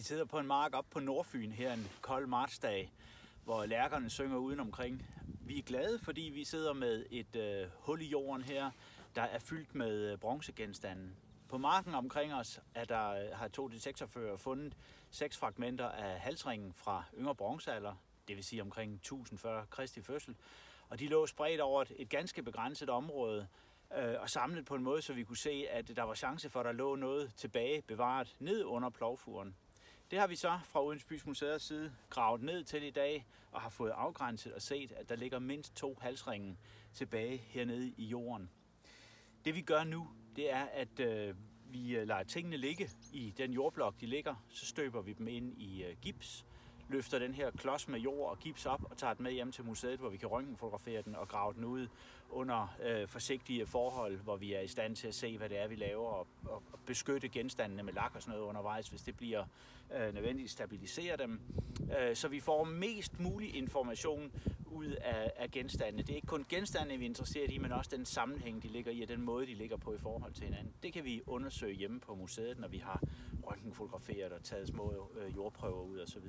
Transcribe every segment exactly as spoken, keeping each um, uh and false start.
sidder på en mark op på Nordfyn her en kold martsdag, hvor lærkerne synger udenomkring. Vi er glade, fordi vi sidder med et øh, hul i jorden her, der er fyldt med øh, bronzegenstande. På marken omkring os er der, har to detektorførere fundet seks fragmenter af halsringen fra yngre bronzealder, det vil sige omkring tusind før Kristi fødsel, og de lå spredt over et, et ganske begrænset område øh, og samlet på en måde, så vi kunne se, at der var chance for, at der lå noget tilbage bevaret ned under plovfuren. Det har vi så fra Odense Bys Museers side gravet ned til i dag og har fået afgrænset og set, at der ligger mindst to halsringe tilbage hernede i jorden. Det vi gør nu, det er, at øh, vi lader tingene ligge i den jordblok, de ligger. Så støber vi dem ind i øh, gips, løfter den her klods med jord og gips op og tager den med hjem til museet, hvor vi kan røntgenfotografere den og grave den ud under øh, forsigtige forhold, hvor vi er i stand til at se, hvad det er, vi laver, og, og beskytte genstandene med lak og sådan noget undervejs, hvis det bliver øh, nødvendigt, stabilisere dem, øh, så vi får mest mulig information ud af, af genstandene. Det er ikke kun genstandene, vi er interesseret i, men også den sammenhæng, de ligger i, og den måde, de ligger på i forhold til hinanden. Det kan vi undersøge hjemme på museet, når vi har røntgenfotograferet og taget små øh, jordprøver ud osv.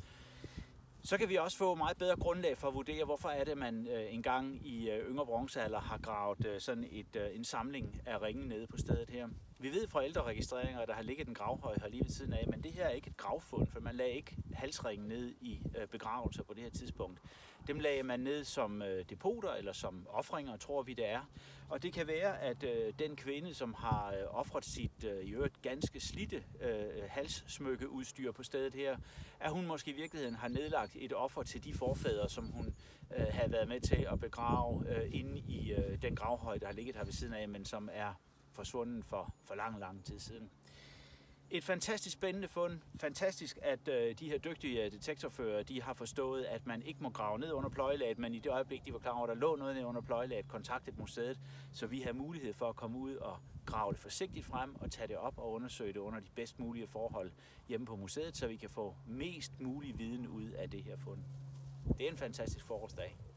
Så kan vi også få meget bedre grundlag for at vurdere, hvorfor er det, man øh, engang i øh, yngre bronzealder har gravet øh, sådan et, øh, en samling af ringe nede på stedet her. Vi ved fra ældre registreringer, at der har ligget en gravhøj her lige ved siden af, men det her er ikke et gravfund, for man lagde ikke halsringen ned i øh, begravelser på det her tidspunkt. Dem lagde man ned som øh, depoter eller som ofringer, tror vi det er. Og det kan være, at øh, den kvinde, som har øh, ofret sit øh, i øvrigt ganske slidte øh, halssmykkeudstyr på stedet her, at hun måske i virkeligheden har nedlagt et offer til de forfædre, som hun øh, havde været med til at begrave øh, inde i øh, den gravhøj, der har ligget her ved siden af, men som er forsvunden for, for lang, lang tid siden. Et fantastisk spændende fund. Fantastisk, at øh, de her dygtige detektorførere, de har forstået, at man ikke må grave ned under pløjelaget, men i det øjeblik, de var klar over, at der lå noget ned under pløjelaget, kontaktet museet, så vi har mulighed for at komme ud og grave det forsigtigt frem og tage det op og undersøge det under de bedst mulige forhold hjemme på museet, så vi kan få mest mulig viden ud af det her fund. Det er en fantastisk forårsdag.